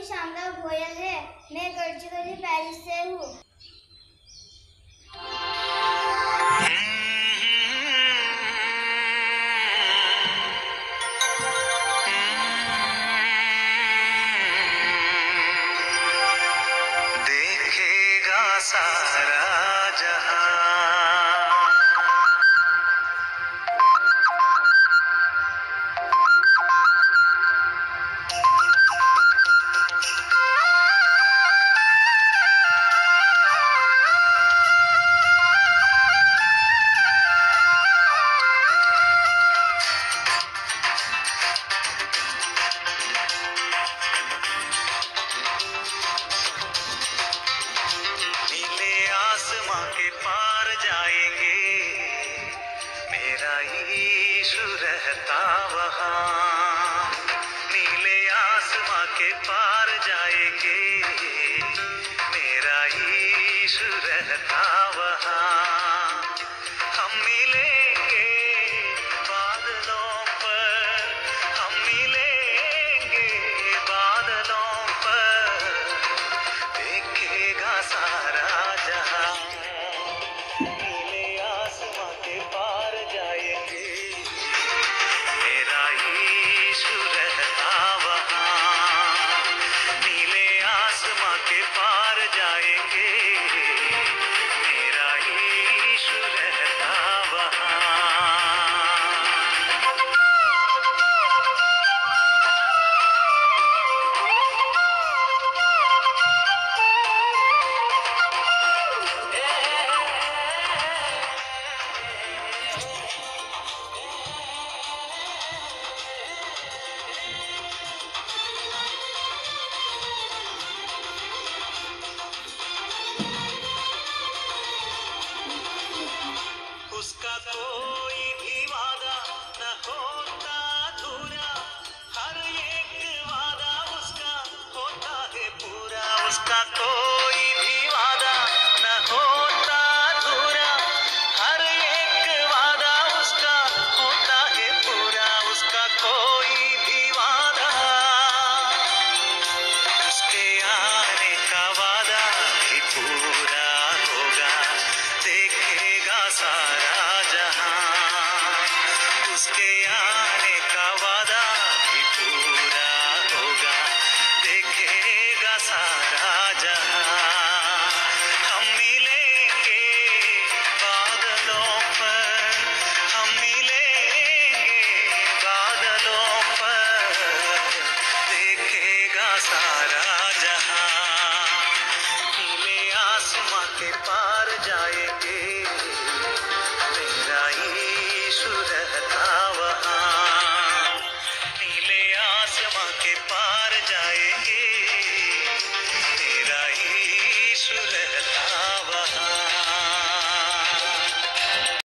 श्यामराव भोयर है। मैं गढ़चिरौली पैरिस से हूँ। देखेगा सारा जहां, के पार जाएंगे, मेरा यीशु रहता वहाँ। नीले आसमां के पार जाएंगे, मेरा यीशु रहता वहाँ। हम मिलेंगे बादलों पर, हम मिलेंगे बादलों पर, देखेगा सारा जहां। उसका कोई भी वादा न होता अधूरा, हर एक वादा उसका होता है पूरा। उसका कोई भी वादा न होता अधूरा, हर एक वादा उसका होता है पूरा। उसका कोई भी वादा, उसके आने का वादा भी पूरा होगा, देखेगा सारा जहां। उसके आने का वादा भी पूरा होगा, देखेगा सारा जहां। हम मिलेंगे बादलों पर, हम मिलेंगे बादलों पर, देखेगा सारा जहां।